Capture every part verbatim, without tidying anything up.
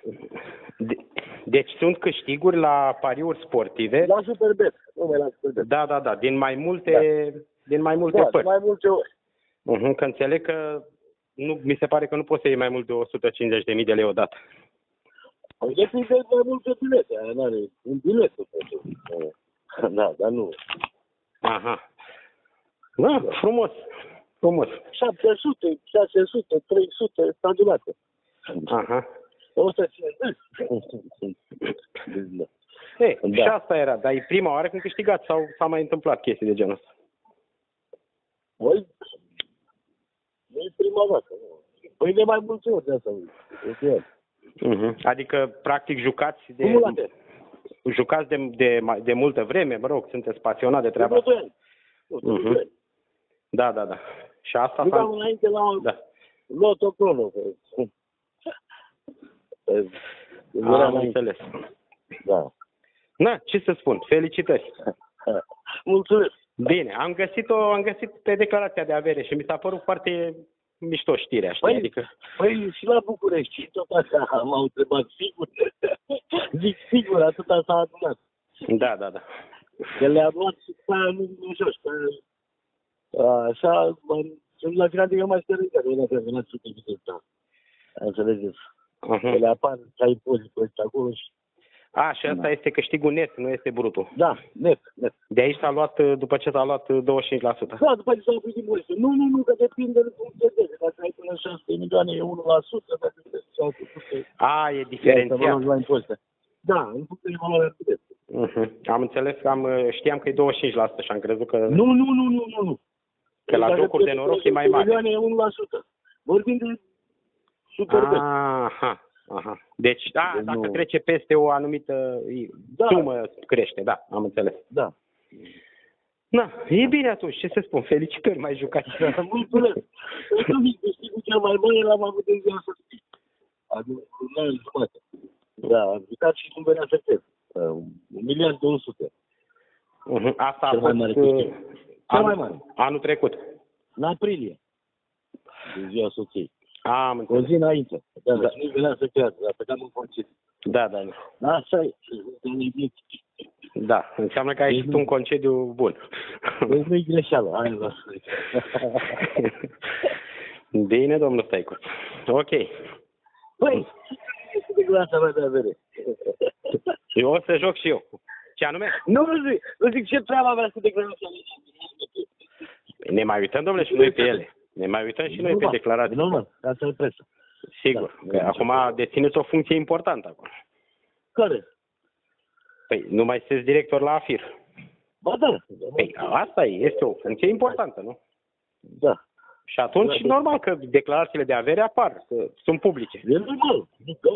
De, deci sunt câștiguri la pariuri sportive? La Superbet, numai la Superbet. Da, da, da, din mai multe, da. din mai multe da, părți. mai multe ori. Uh-huh, că înțeleg că nu, mi se pare că nu poți să iei mai mult de o sută cincizeci de mii de lei odată. Păi depinde mai multe bilete, aia n-are un bilet. Da, dar nu. Aha. Da, frumos, frumos. șapte sute, șase sute, trei sute, stadulate. Aha. o sută cincizeci. Ei, da. Și asta era, dar e prima oară când câștigați sau s-a mai întâmplat chestii de genul ăsta? Păi, nu e prima dată. Păi de mai multe ori de asta. Uh-huh. Adică, practic, jucați de... Cumulate. Jucați de, de, de multă vreme, mă rog, sunteți pasionat de treaba asta. Uh-huh. Da, da, da. Și asta s-a... Nu înainte la da. Loto Crono. Am înțeles. Da. Na, ce să spun, felicitări. Mulțumesc. Bine, am găsit-o, am găsit pe declarația de avere și mi s-a părut foarte mișto știrea, știi? Păi, adică... păi și la București, și tot așa m-au întrebat, sigur. Zic sigur, atâta s-a adunat. Da, da, da. Că le-am luat și pe aia nu jos, pe așa, sunt la final de eu mai stărită, că eu n-am terminat super vizită. Înțelegeți? Uh-huh. Le apar ca impozit pe ăștia acolo și... A, și asta da. Este câștigul net, nu este brutul. Da, net, net. De aici s-a luat, după ce s-a luat douăzeci și cinci la sută. Da, după ce s-a oprit impozit. Nu, nu, nu, că depinde de funcție de. Dacă ai până șase sute milioane e unu la sută, dacă s-au făcut... A, e diferențiat. La impozite. Da, în funcție de valoarea de uh-huh. Am înțeles că am, știam că e douăzeci și cinci la sută și am crezut că... Nu, nu, nu, nu, nu, nu. Că la jocuri de noroc e mai mare. milioane e unu la sută. Vorbim de Superbet. Aha. Aha. Deci, da, deci dacă nu... trece peste o anumită da. sumă, crește, da, am înțeles. Da. Na, e bine atunci, ce să spun, felicitări, mai jucați. Mulțumesc. Câștigul cel mai mare l-am avut de ziua să știi. Adică, un an jumate. Da, am jucat și cum venea să cred. Un miliard două sute. Uh-huh. Asta cel a fost mai mare uh, anul, mai mare. Anul trecut. În aprilie. De ziua soției. Am o zi înainte. Da, da. Nu venea să creadă, dar pădeam în concediu. Da, da. Așa e. Da, înseamnă că ai ieșit un concediu bun. Deci nu-i greșeală. Hai, da. Bine, domnul Staicu. Ok. Păi, este declarația mea de avere. Eu o să joc și eu. Ce anume? Nu, nu zic. Nu zic ce treaba avea cu declarația mea. Ne mai uităm, domnule, și noi pe ele. Ne mai uităm și noi normal, pe declarații. Normal, asta e presă. Sigur, da, că acum dețineți o funcție importantă acolo. Care? Păi, nu mai sunteți director la AFIR. Ba da. Păi, asta e, este o funcție importantă, nu? Da. Și atunci, da, normal că declarațiile de avere apar, că sunt publice. E normal.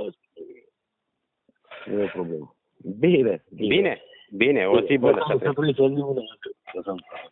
Nu e o problemă. Bine. Bine, bine, o zi bună. Să